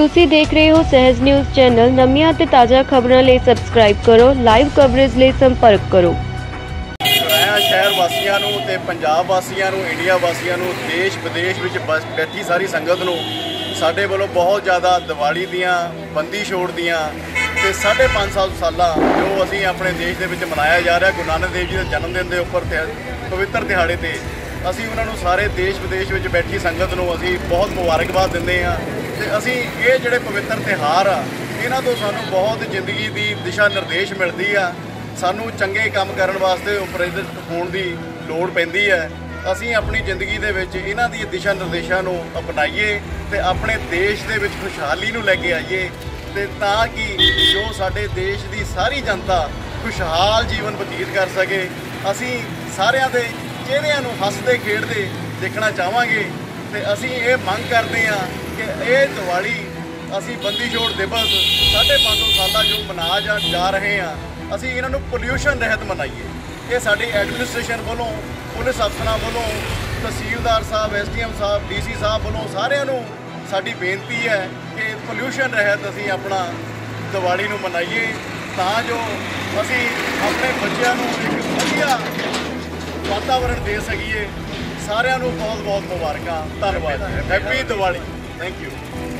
ਤੁਸੀਂ ਦੇਖ ਰਹੇ ਹੋ ਸਹਿਜ ਨਿਊਜ਼ ਚੈਨਲ। ਨਵੀਆਂ ਤੇ ਤਾਜ਼ਾ ਖਬਰਾਂ ਲਈ ਸਬਸਕ੍ਰਾਈਬ ਕਰੋ। ਲਾਈਵ ਕਵਰੇਜ ਲਈ ਸੰਪਰਕ ਕਰੋ। शहर वासियों ते पंजाब वासियों, इंडिया वासियों, देश विदेश में बैठी सारी संगत नूं साडे वालों बहुत ज़्यादा दिवाली दियां बंदी छोड़ दियां ते 550 साल जो असीं अपने देश दे विच मनाया जा रहा गुरु नानक देव जी के जन्मदिन के उपर पवित्र दिहाड़े ते असीं उन्हां नूं सारे देश विदेश में बैठी संगत नूं असीं बहुत मुबारकबाद दिंदे हां ते असीं ये जिहड़े पवित्र तिहार आ इन्हां तों सानूं बहुत जिंदगी की दिशा निर्देश मिलती आ। सानू चंगे काम करन वास्ते प्रेरित होने की लोड़ पैंदी है। असीं अपनी जिंदगी दे विच इन्हां दी दिशा निर्देशों नूं अपनाइए ते अपने देश दे विच खुशहाली नूं लैके आइए ते तां कि जो साडे देश की सारी जनता खुशहाल जीवन बतीत कर सके। असीं सारिआं दे चेहरिਆਂ नूं हसदे खेडदे देखना चाहांगे ते असीं ये मंग करते हैं कि ये दिवाली असीं बंदी छोड़ दिवस 550 साल जो मना जा रहे हैं असी इन्हों पोल्यूशन रहित मनाइए। ये साड़ी एडमिनिस्ट्रेशन वालों, पुलिस अफसर वालों, तहसीलदार साहब, SDM साहब, DC साहब वालों सारिਆਂ साड़ी बेनती है कि पोल्यूशन रहित असी अपना दिवाली नूं मनाइए तां जो असी अपने बच्चों को एक वधिया वातावरण दे सकीए। सारिਆਂ बहुत बहुत मुबारकां। धन्यवाद। हैप्पी दिवाली। Thank you.